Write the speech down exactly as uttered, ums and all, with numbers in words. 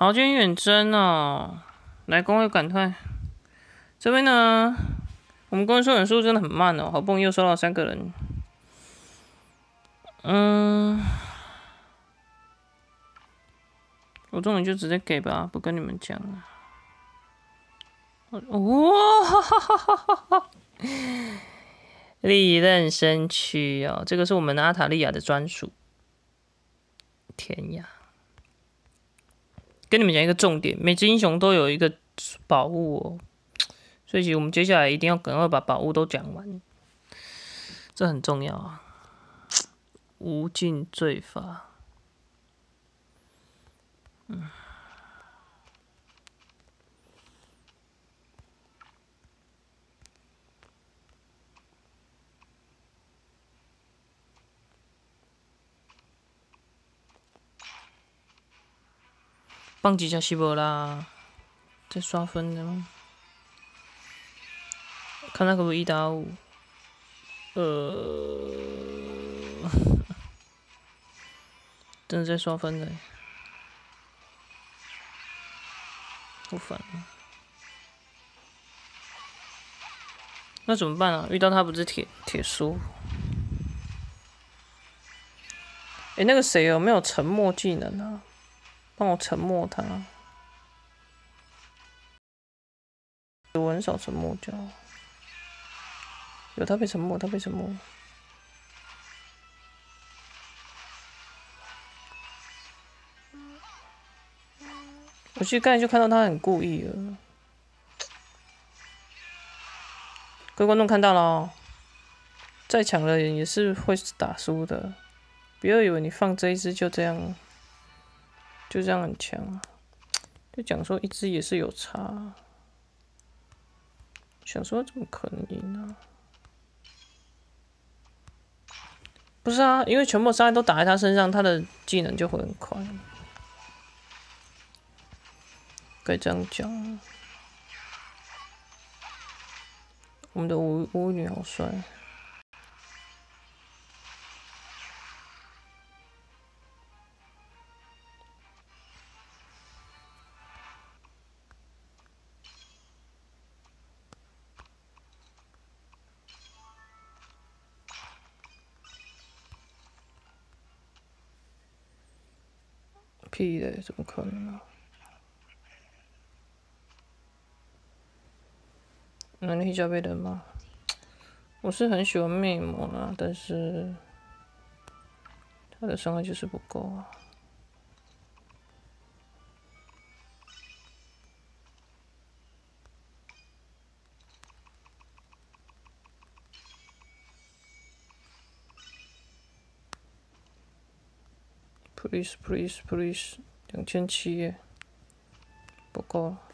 好，今天远征哦，来工会赶快。这边呢，我们工会收人数真的很慢哦，好不容易又收到三个人。嗯，我终于就直接给吧，不跟你们讲了。哇哈哈哈哈哈哈！利刃身躯哦，这个是我们阿塔利亚的专属。天呀！跟你们讲一个重点，每只英雄都有一个宝物哦，所以其实我们接下来一定要赶快把宝物都讲完，这很重要啊。无尽罪法，嗯。棒几下西伯啦，在刷分的吗？看那可不可以一打五？呃，真的在刷分的，好烦啊！那怎么办啊？遇到他不是铁铁输？哎、欸，那个谁有没有沉默技能啊？帮我沉默他。我很少沉默叫。有他被沉默，他被沉默。我其实刚才就看到他很故意了。各位观众看到了哦，再强的人也是会打输的。不要以为你放这一只就这样，就这样很强啊！就讲说一只也是有差。想说怎么可能赢呢？不是啊，因为全部伤害都打在他身上，他的技能就会很快。可以这样讲。我们的巫巫女好帅。屁嘞，怎么可能啊？那你加倍的吗？我是很喜欢魅魔啦，但是他的伤害就是不够啊。Please, please, please， 两千七耶，不够。